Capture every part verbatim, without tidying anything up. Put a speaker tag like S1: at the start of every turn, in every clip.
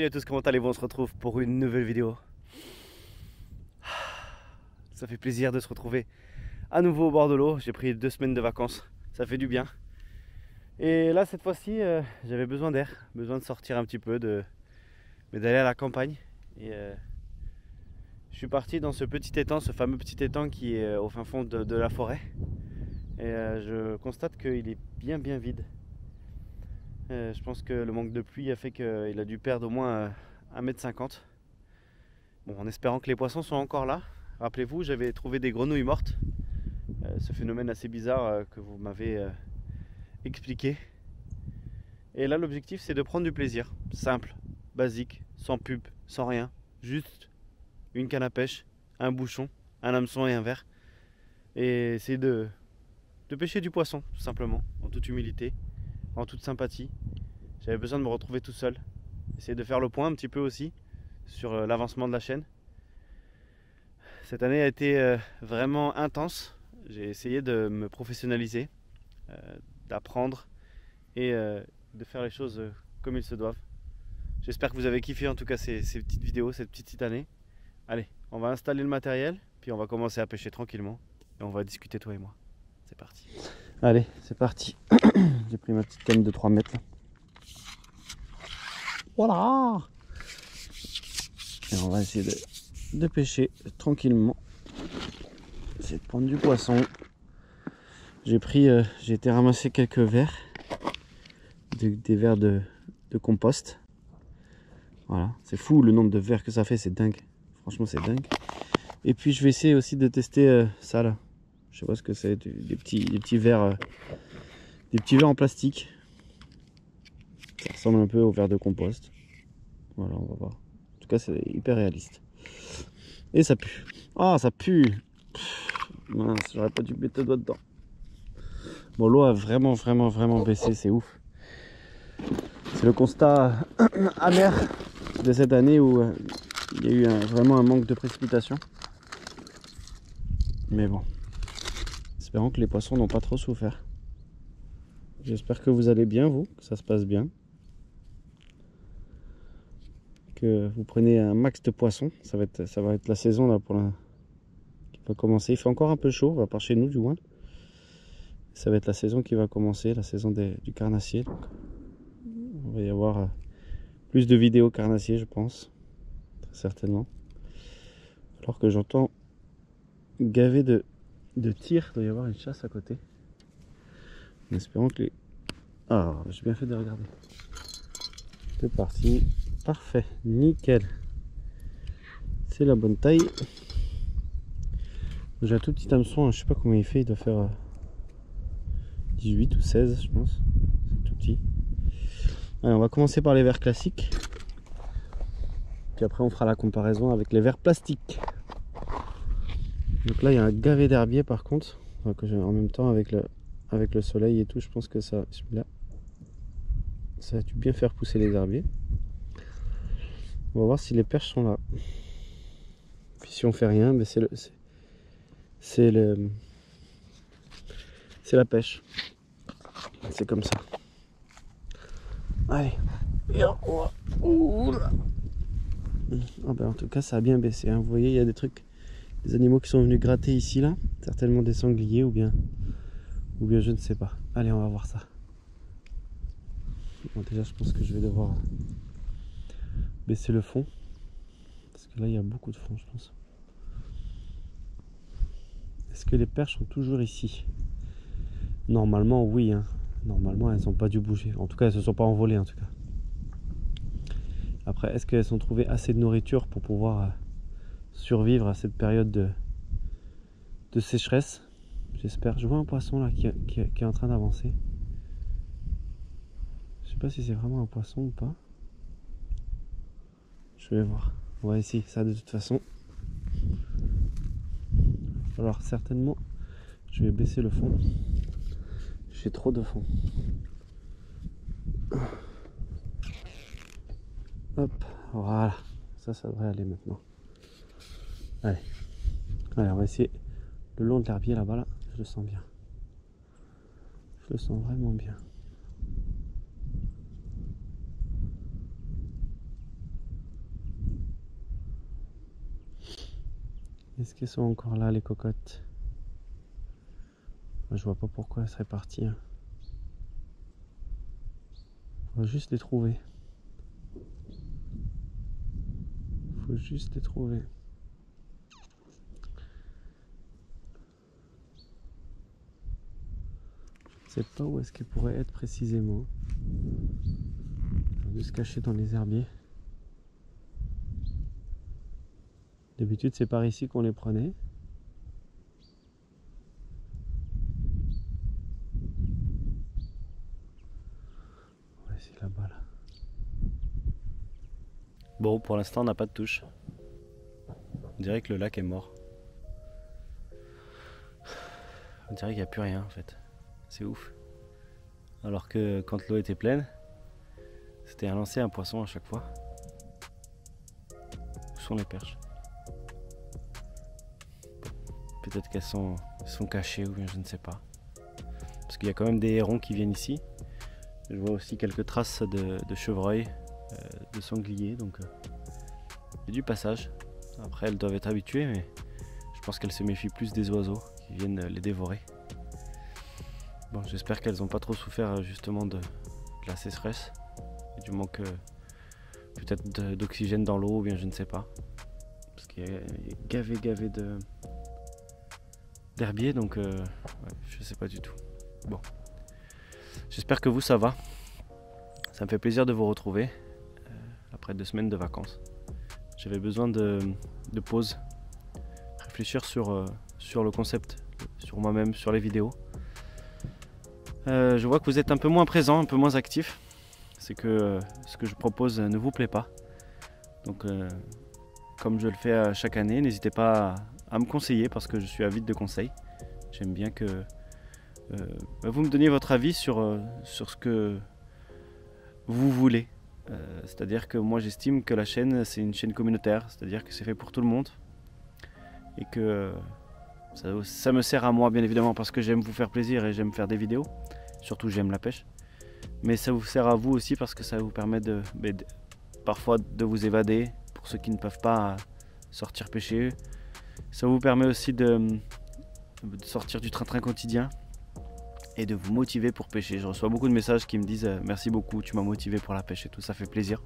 S1: à tous, comment allez-vous? On se retrouve pour une nouvelle vidéo. Ça fait plaisir de se retrouver à nouveau au bord de l'eau. J'ai pris deux semaines de vacances, ça fait du bien. Et là cette fois-ci euh, j'avais besoin d'air, besoin de sortir un petit peu, de... mais d'aller à la campagne. Et euh, je suis parti dans ce petit étang, ce fameux petit étang qui est au fin fond de, de la forêt. Et euh, je constate qu'il est bien bien vide. Euh, je pense que le manque de pluie a fait qu'il a dû perdre au moins euh, un mètre cinquante. Bon, en espérant que les poissons sont encore là. Rappelez-vous, j'avais trouvé des grenouilles mortes. Euh, ce phénomène assez bizarre euh, que vous m'avez euh, expliqué. Et là, l'objectif, c'est de prendre du plaisir. Simple, basique, sans pub, sans rien. Juste une canne à pêche, un bouchon, un hameçon et un verre. Et c'est de, de pêcher du poisson, tout simplement, en toute humilité, en toute sympathie. J'avais besoin de me retrouver tout seul. Essayer de faire le point un petit peu aussi sur euh, l'avancement de la chaîne. Cette année a été euh, vraiment intense. J'ai essayé de me professionnaliser, euh, d'apprendre et euh, de faire les choses euh, comme ils se doivent. J'espère que vous avez kiffé en tout cas ces, ces petites vidéos, cette petite année. Allez, on va installer le matériel, puis on va commencer à pêcher tranquillement et on va discuter toi et moi. C'est parti. Allez, c'est parti. J'ai pris ma petite canne de trois mètres. Là. Voilà. Et on va essayer de, de pêcher tranquillement. Essayer de prendre du poisson. J'ai pris, euh, j'ai été ramasser quelques vers, de, des vers de, de compost. Voilà, c'est fou le nombre de vers que ça fait, c'est dingue. Franchement, c'est dingue. Et puis je vais essayer aussi de tester euh, ça là. Je sais pas ce que c'est, des petits, des petits vers, euh, des petits vers en plastique. Ça ressemble un peu aux vers de compost. Voilà, on va voir. En tout cas, c'est hyper réaliste. Et ça pue. Ah, ça pue. Pff, mince, j'aurais pas dû mettre le doigt dedans. Bon, l'eau a vraiment, vraiment, vraiment baissé, c'est ouf. C'est le constat amer de cette année où euh, il y a eu un, vraiment un manque de précipitation. Mais bon, espérons que les poissons n'ont pas trop souffert. J'espère que vous allez bien, vous, que ça se passe bien. Que vous prenez un max de poissons. Ça va être, ça va être la saison là pour la... qui va commencer. Il fait encore un peu chaud, à part chez nous du moins. Ça va être la saison qui va commencer, la saison des, du carnassier. Donc, on va y avoir euh, plus de vidéos carnassiers, je pense. Très certainement. Alors que j'entends gavé de, de tirs, il doit y avoir une chasse à côté. En espérant que les... Ah, j'ai bien fait de regarder. C'est parti. Parfait, nickel. C'est la bonne taille. J'ai un tout petit hameçon, hein. Je sais pas combien il fait, il doit faire dix-huit ou seize, je pense. C'est tout petit. Allez, on va commencer par les vers classiques. Puis après on fera la comparaison avec les vers plastiques. Donc là il y a un gavet d'herbier par contre. Donc, en même temps avec le, avec le soleil et tout, je pense que ça, celui-là, ça a dû bien faire pousser les herbiers. On va voir si les perches sont là. Puis si on fait rien, ben c'est le, c'est le, c'est la pêche. C'est comme ça. Allez. Ah ben en tout cas ça a bien baissé. Hein. Vous voyez, il y a des trucs, des animaux qui sont venus gratter ici là. Certainement des sangliers ou bien, ou bien je ne sais pas. Allez, on va voir ça. Bon, déjà je pense que je vais devoir baisser le fond. Parce que là il y a beaucoup de fond, je pense. Est-ce que les perches sont toujours ici? Normalement oui, hein. Normalement elles n'ont pas dû bouger. En tout cas elles ne se sont pas envolées en tout cas. Après, est-ce qu'elles ont trouvé assez de nourriture pour pouvoir euh, survivre à cette période de, de sécheresse? J'espère. Je vois un poisson là qui, qui, qui est en train d'avancer. Je sais pas si c'est vraiment un poisson ou pas. Je vais voir. On va essayer ça de toute façon. Alors certainement, je vais baisser le fond. J'ai trop de fond. Hop, voilà. Ça, ça devrait aller maintenant. Allez. Allez, on va essayer le long de l'herbier là-bas. Là. Je le sens bien. Je le sens vraiment bien. Est-ce qu'elles sont encore là, les cocottes? Je vois pas pourquoi elles seraient parties. Hein. Faut juste les trouver. Faut juste les trouver. Je sais pas où est-ce qu'elles pourraient être précisément. Elles vont se cacher dans les herbiers. D'habitude, c'est par ici qu'on les prenait. Ouais, c'est là-bas, là. Bon, pour l'instant, on n'a pas de touche. On dirait que le lac est mort. On dirait qu'il n'y a plus rien, en fait. C'est ouf. Alors que quand l'eau était pleine, c'était un lancer, un poisson à chaque fois. Où sont les perches? Peut-être qu'elles sont, sont cachées ou bien je ne sais pas. Parce qu'il y a quand même des hérons qui viennent ici. Je vois aussi quelques traces de, de chevreuil, euh, de sanglier. Donc euh, il y a du passage. Après elles doivent être habituées, mais je pense qu'elles se méfient plus des oiseaux qui viennent les dévorer. Bon, j'espère qu'elles n'ont pas trop souffert justement de, de la sécheresse et du manque euh, peut-être d'oxygène dans l'eau ou bien je ne sais pas. Parce qu'il y a, il y a gavé gavé de d'herbier, donc euh, ouais, je sais pas du tout. Bon, j'espère que vous ça va. Ça me fait plaisir de vous retrouver euh, après deux semaines de vacances. J'avais besoin de, de pause, réfléchir sur, euh, sur le concept, sur moi-même, sur les vidéos. Euh, je vois que vous êtes un peu moins présent, un peu moins actif. C'est que euh, ce que je propose ne vous plaît pas. Donc euh, comme je le fais à chaque année, n'hésitez pas à, à me conseiller parce que je suis avide de conseils. J'aime bien que euh, vous me donniez votre avis sur, euh, sur ce que vous voulez. Euh, c'est-à-dire que moi j'estime que la chaîne c'est une chaîne communautaire, c'est-à-dire que c'est fait pour tout le monde. Et que euh, ça, ça me sert à moi bien évidemment parce que j'aime vous faire plaisir et j'aime faire des vidéos. Surtout j'aime la pêche. Mais ça vous sert à vous aussi parce que ça vous permet de, de, de parfois de vous évader pour ceux qui ne peuvent pas sortir pêcher. Ça vous permet aussi de, de sortir du train-train quotidien et de vous motiver pour pêcher. Je reçois beaucoup de messages qui me disent euh, merci beaucoup, tu m'as motivé pour la pêche et tout, ça fait plaisir.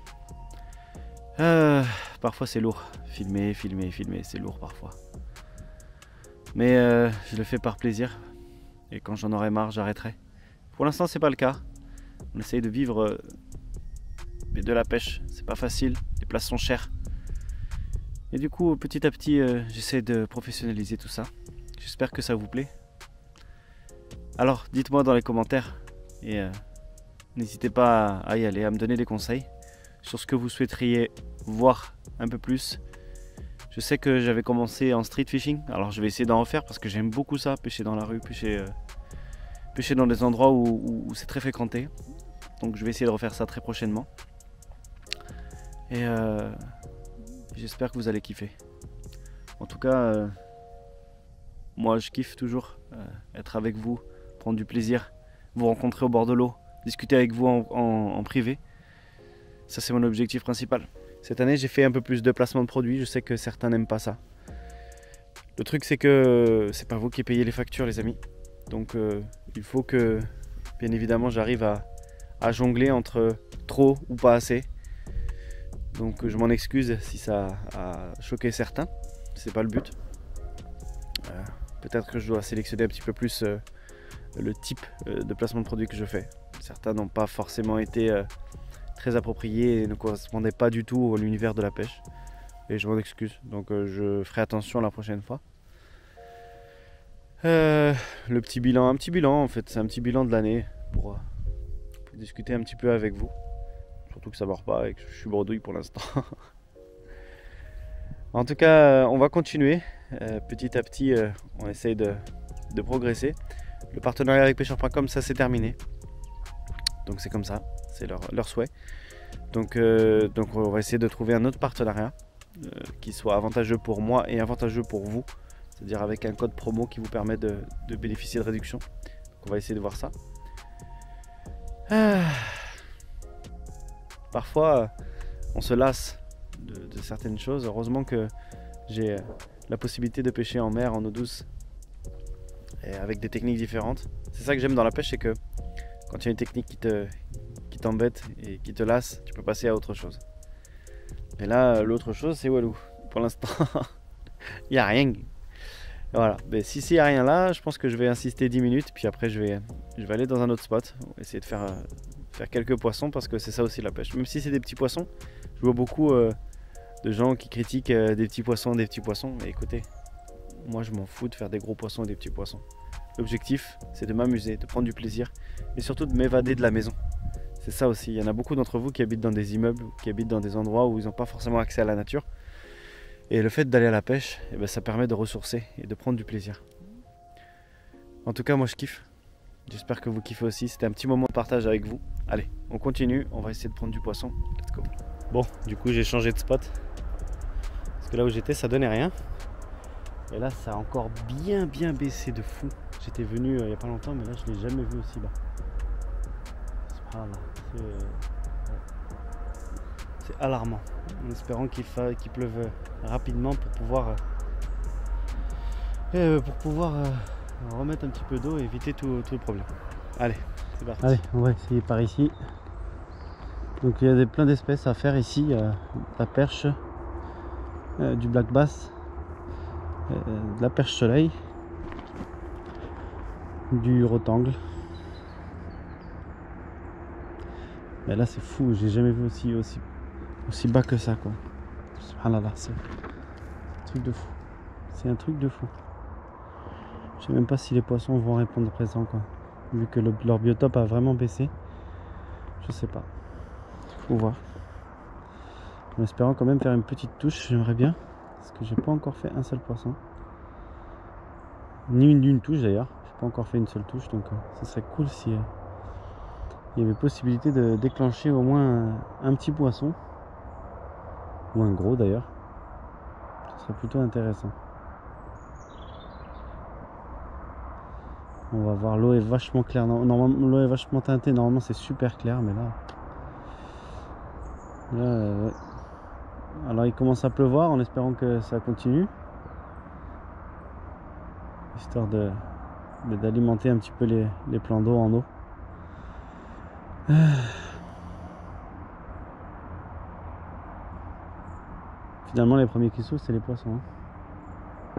S1: Euh, parfois c'est lourd, filmer, filmer, filmer, c'est lourd parfois. Mais euh, je le fais par plaisir et quand j'en aurai marre, j'arrêterai. Pour l'instant, c'est pas le cas. On essaye de vivre euh, de la pêche, c'est pas facile, les places sont chères. Et du coup, petit à petit, euh, j'essaie de professionnaliser tout ça. J'espère que ça vous plaît. Alors, dites-moi dans les commentaires et euh, n'hésitez pas à y aller, à me donner des conseils sur ce que vous souhaiteriez voir un peu plus. Je sais que j'avais commencé en street fishing, alors je vais essayer d'en refaire parce que j'aime beaucoup ça, pêcher dans la rue, pêcher, euh, pêcher dans des endroits où, où, où c'est très fréquenté. Donc je vais essayer de refaire ça très prochainement. Et euh, j'espère que vous allez kiffer. En tout cas, euh, moi je kiffe toujours euh, être avec vous, prendre du plaisir, vous rencontrer au bord de l'eau, discuter avec vous en, en, en privé. Ça c'est mon objectif principal. Cette année j'ai fait un peu plus de placement de produits, je sais que certains n'aiment pas ça. Le truc c'est que c'est pas vous qui payez les factures les amis. Donc euh, il faut que bien évidemment j'arrive à, à jongler entre trop ou pas assez. Donc je m'en excuse si ça a choqué certains, c'est pas le but. Euh, Peut-être que je dois sélectionner un petit peu plus euh, le type euh, de placement de produit que je fais. Certains n'ont pas forcément été euh, très appropriés et ne correspondaient pas du tout à l'univers de la pêche. Et je m'en excuse, donc euh, je ferai attention la prochaine fois. Euh, le petit bilan, un petit bilan en fait, c'est un petit bilan de l'année pour, pour discuter un petit peu avec vous. Surtout que ça mord pas et que je suis bredouille pour l'instant. En tout cas, on va continuer. Euh, petit à petit, euh, on essaye de, de progresser. Le partenariat avec pêcheur point com, ça c'est terminé. Donc c'est comme ça, c'est leur, leur souhait. Donc, euh, donc on va essayer de trouver un autre partenariat euh, qui soit avantageux pour moi et avantageux pour vous. C'est-à-dire avec un code promo qui vous permet de, de bénéficier de réduction. Donc on va essayer de voir ça. Ah. Parfois, on se lasse de, de certaines choses. Heureusement que j'ai la possibilité de pêcher en mer, en eau douce, et avec des techniques différentes. C'est ça que j'aime dans la pêche, c'est que quand il y a une technique qui te qui t'embête et qui te lasse, tu peux passer à autre chose. Et là, l'autre chose, c'est Walou. Pour l'instant, il n'y a rien. Voilà, mais si il n'y a rien là, je pense que je vais insister dix minutes, puis après je vais, je vais aller dans un autre spot, essayer de faire, faire quelques poissons, parce que c'est ça aussi la pêche. Même si c'est des petits poissons, je vois beaucoup euh, de gens qui critiquent euh, des petits poissons, des petits poissons, mais écoutez, moi je m'en fous de faire des gros poissons et des petits poissons. L'objectif, c'est de m'amuser, de prendre du plaisir, et surtout de m'évader de la maison. C'est ça aussi, il y en a beaucoup d'entre vous qui habitent dans des immeubles, qui habitent dans des endroits où ils n'ont pas forcément accès à la nature. Et le fait d'aller à la pêche, eh ben, ça permet de ressourcer et de prendre du plaisir. En tout cas, moi je kiffe. J'espère que vous kiffez aussi. C'était un petit moment de partage avec vous. Allez, on continue. On va essayer de prendre du poisson. Let's go. Bon, du coup, j'ai changé de spot. Parce que là où j'étais, ça donnait rien. Et là, ça a encore bien, bien baissé de fou. J'étais venu euh, il n'y a pas longtemps, mais là, je ne l'ai jamais vu aussi bas. Voilà. C'est alarmant, en espérant qu'il fa... qu'il pleuve rapidement pour pouvoir, euh, pour pouvoir euh, remettre un petit peu d'eau et éviter tout, tout le problème. Allez, c'est parti. Allez, on va essayer par ici. Donc il y a des, plein d'espèces à faire ici. Euh, la perche, euh, du black bass, euh, de la perche soleil, du rotangle. Mais là c'est fou, j'ai jamais vu aussi, aussi aussi bas que ça quoi. Subhanallah, c'est un truc de fou. C'est un truc de fou. Je sais même pas si les poissons vont répondre présent quoi. Vu que le, leur biotope a vraiment baissé. Je sais pas. Faut voir. En espérant quand même faire une petite touche, j'aimerais bien. Parce que j'ai pas encore fait un seul poisson. Ni une, une touche d'ailleurs. J'ai pas encore fait une seule touche, donc euh, ce serait cool si euh, il y avait possibilité de déclencher au moins un, un petit poisson. Ou un gros d'ailleurs, ce serait plutôt intéressant. On va voir, l'eau est vachement claire, normalement l'eau est vachement teintée, normalement c'est super clair, mais là, là euh, ouais. Alors il commence à pleuvoir en espérant que ça continue, histoire de d'alimenter un petit peu les, les plans d'eau en eau. Euh. Finalement, les premiers qui souffrent, c'est les poissons. Hein.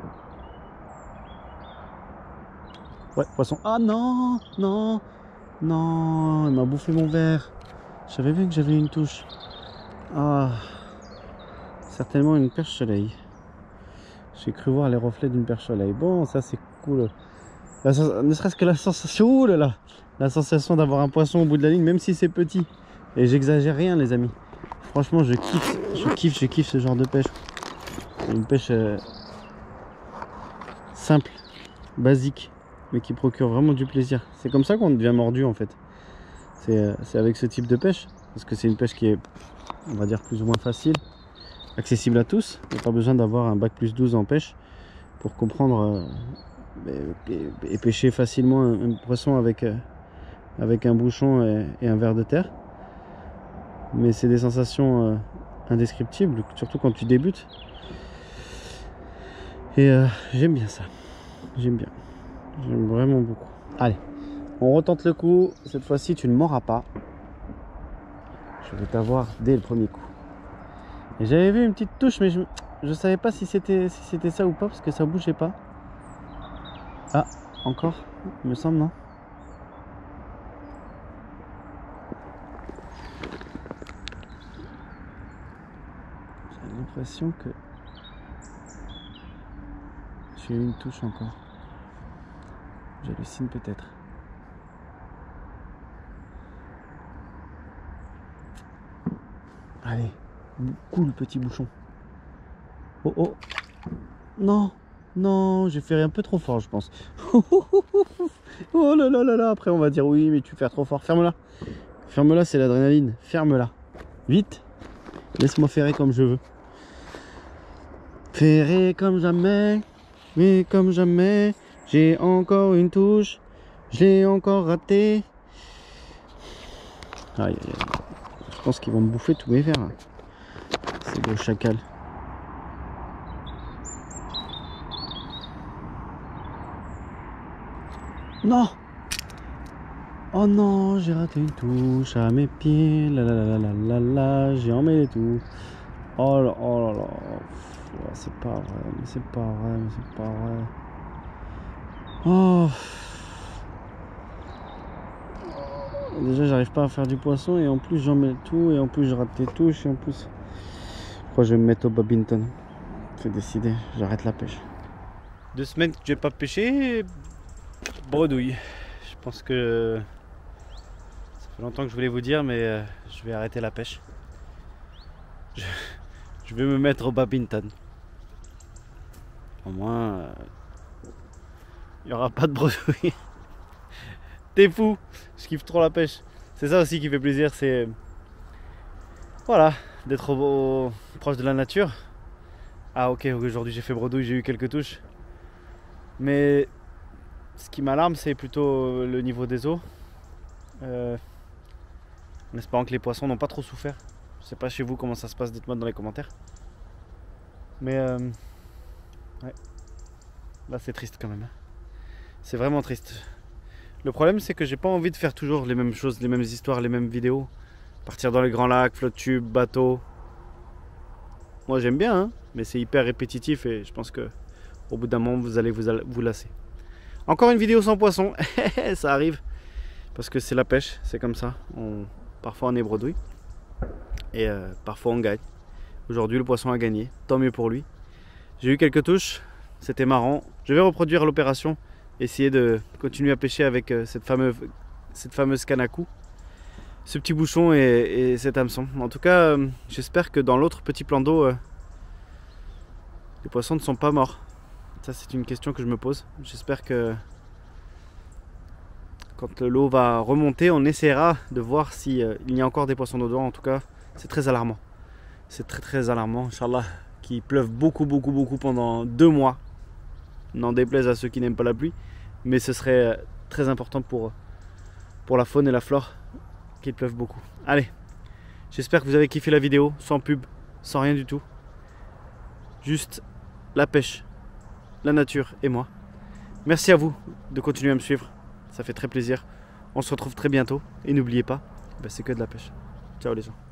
S1: Ouais, poisson. Ah non, non, non, il m'a bouffé mon verre. J'avais vu que j'avais une touche. Ah, certainement une perche soleil. J'ai cru voir les reflets d'une perche soleil. Bon, ça c'est cool. La, ne serait-ce que la sensation, oh là là, la sensation d'avoir un poisson au bout de la ligne, même si c'est petit. Et j'exagère rien, les amis. Franchement, je kiffe, je kiffe, je kiffe ce genre de pêche. Une pêche euh, simple, basique, mais qui procure vraiment du plaisir. C'est comme ça qu'on devient mordu en fait. C'est euh, avec ce type de pêche, parce que c'est une pêche qui est, on va dire, plus ou moins facile, accessible à tous. Il n'y a pas besoin d'avoir un bac plus douze en pêche pour comprendre euh, et, et pêcher facilement un, un poisson avec, euh, avec un bouchon et, et un verre de terre. Mais c'est des sensations euh, indescriptibles, surtout quand tu débutes. Et euh, j'aime bien ça. J'aime bien. J'aime vraiment beaucoup. Allez, on retente le coup. Cette fois-ci, tu ne m'auras pas. Je vais t'avoir dès le premier coup. Et j'avais vu une petite touche, mais je ne savais pas si c'était si c'était ça ou pas, parce que ça bougeait pas. Ah, encore, il me semble, non? J'ai l'impression que j'ai eu une touche encore. J'hallucine peut-être. Allez, cool petit bouchon. Oh oh. Non, non, j'ai fait un peu trop fort je pense. Oh là là là là, après on va dire oui mais tu fais trop fort. Ferme-la. Ferme-la, c'est l'adrénaline. Ferme-la. Vite. Laisse-moi ferrer comme je veux. Ferrer comme jamais. Mais comme jamais. J'ai encore une touche. Je l'ai encore raté. Aïe aïe aïe. Je pense qu'ils vont me bouffer tous mes verres. Ces beaux chacals. Non! Oh non, j'ai raté une touche à mes pieds. La la la la la la, j'ai emmêlé tout. Oh là, oh là là. Oh, c'est pas vrai, mais c'est pas vrai, mais c'est pas vrai. Oh. Déjà, j'arrive pas à faire du poisson et en plus j'en mets tout et en plus je rate des touches et en plus. Je crois que je vais me mettre au badminton. C'est décidé, j'arrête la pêche. Deux semaines que j'ai pas pêché, bredouille. Je pense que ça fait longtemps que je voulais vous dire, mais euh, je vais arrêter la pêche. Je, je vais me mettre au badminton. Au moins, il euh, n'y aura pas de bredouille. T'es fou, je kiffe trop la pêche. C'est ça aussi qui fait plaisir, c'est voilà, d'être au, au, proche de la nature. Ah ok, aujourd'hui j'ai fait bredouille, j'ai eu quelques touches. Mais ce qui m'alarme, c'est plutôt le niveau des eaux. Euh, en espérant que les poissons n'ont pas trop souffert. Je sais pas chez vous comment ça se passe, dites-moi dans les commentaires. Mais euh, ouais, là c'est triste quand même. C'est vraiment triste. Le problème, c'est que j'ai pas envie de faire toujours les mêmes choses, les mêmes histoires, les mêmes vidéos. Partir dans les grands lacs, flotte tube, bateau. Moi j'aime bien, hein, mais c'est hyper répétitif et je pense que au bout d'un moment vous allez vous, vous lasser. Encore une vidéo sans poisson, ça arrive. Parce que c'est la pêche, c'est comme ça. On, parfois on est bredouille et euh, parfois on gagne. Aujourd'hui le poisson a gagné, tant mieux pour lui. J'ai eu quelques touches, c'était marrant. Je vais reproduire l'opération. Essayer de continuer à pêcher avec cette fameuse, cette fameuse canne à coups, ce petit bouchon et, et cet hameçon. En tout cas, euh, j'espère que dans l'autre petit plan d'eau, euh, les poissons ne sont pas morts. Ça, c'est une question que je me pose. J'espère que quand l'eau va remonter, on essaiera de voir s'il euh, y a encore des poissons dedans. En tout cas, c'est très alarmant. C'est très très alarmant. Inch'Allah, qu'il pleuve beaucoup beaucoup beaucoup pendant deux mois. N'en déplaise à ceux qui n'aiment pas la pluie, mais ce serait très important pour, pour la faune et la flore qu'il pleuve beaucoup. Allez, j'espère que vous avez kiffé la vidéo, sans pub, sans rien du tout. Juste la pêche, la nature et moi. Merci à vous de continuer à me suivre, ça fait très plaisir. On se retrouve très bientôt et n'oubliez pas, ben c'est que de la pêche. Ciao les gens.